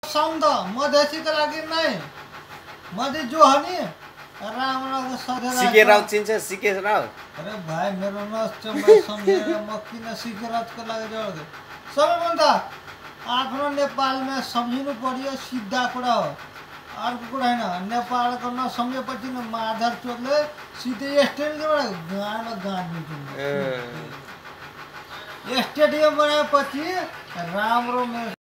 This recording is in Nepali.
सौंद मधेसीको लागि नै मधे जो हो नि रामको सधैँ सिके राउत चिन्छ सिके राउत अरे भाइ मेरो नचम्मा सम्झेर म किन सिके राउतको लागि जोड्दै सबैभन्दा आफ्नो नेपालमा सम्झिनु पर्यो सिधा कुरा हो अर्को कुरा होइन नेपालको नसम्झेपछि न माधर चोरले सिधै स्टेडियमबाट गाडीमा गाड्नु स्टेडियम बनाएपछि राम्रो